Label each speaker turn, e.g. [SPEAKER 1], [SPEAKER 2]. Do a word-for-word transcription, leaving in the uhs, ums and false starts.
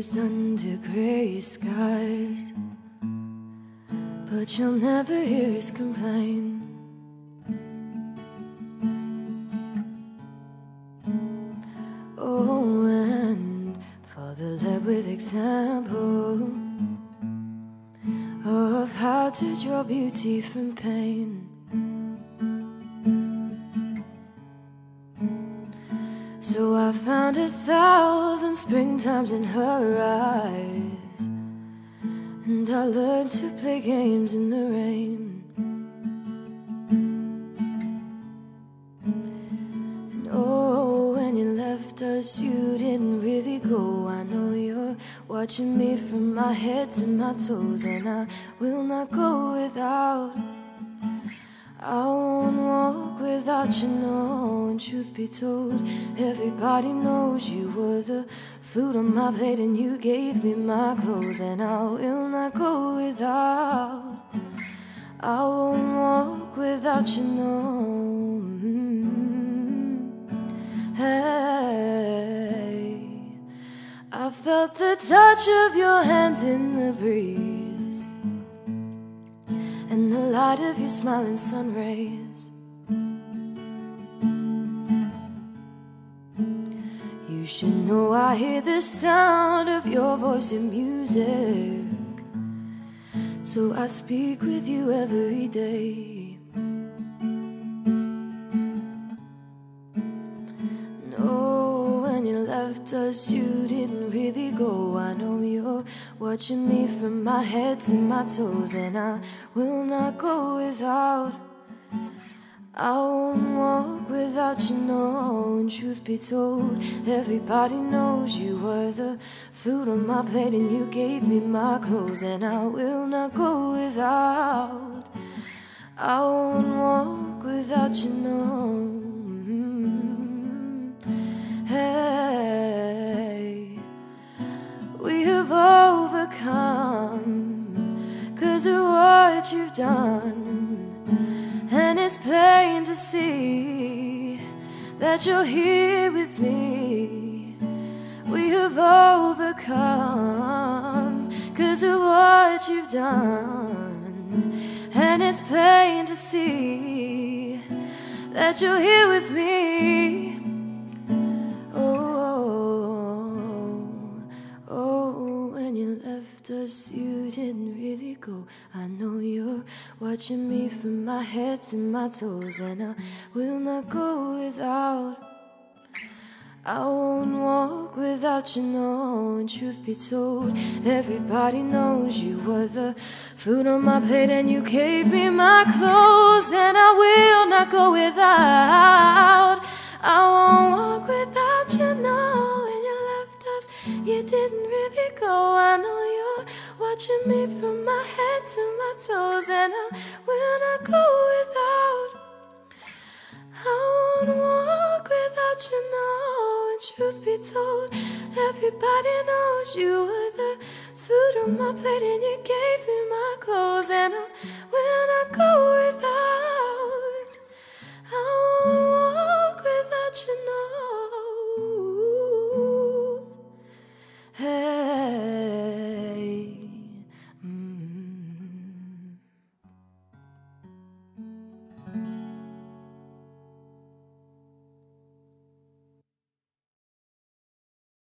[SPEAKER 1] lost under gray skies, but you'll never hear us complain. Oh, and Father led with example of how to draw beauty from pain. So I found a thousand springtimes in her eyes, and I learned to play games in the rain. And oh, when you left us, you didn't really go. I know you're watching me from my head to my toes, and I will not go without. I won't walk without you, no. And truth be told, everybody knows you were the food on my plate, and you gave me my clothes, and I will not go without. I won't walk without you, no. Mm-hmm. Hey, I felt the touch of your hand in the breeze, and the light of your smiling sun rays. You should know I hear the sound of your voice in music, so I speak with you every day. No, when you left us, you didn't really go. I know you're watching me from my head to my toes, and I will not go without. I won't walk without you, no. And truth be told, everybody knows you were the food on my plate, and you gave me my clothes, and I will not go without. I won't walk without you, no. Hey, we have overcome 'cause of what you've done, and it's plain to see that you're here with me. We have overcome 'cause of what you've done, and it's plain to see that you're here with me. Us, you didn't really go. I know you're watching me from my head to my toes, and I will not go without. I won't walk without you, no. And truth be told, everybody knows you were the food on my plate, and you gave me my clothes, and I will not go without. I won't walk without you, no. When you left us, you didn't really go. I know you're watching me from my head to my toes, and I will not go without. I won't walk without you, no. And truth be told, everybody knows you were the food on my plate, and you gave me my clothes, and I will not go without.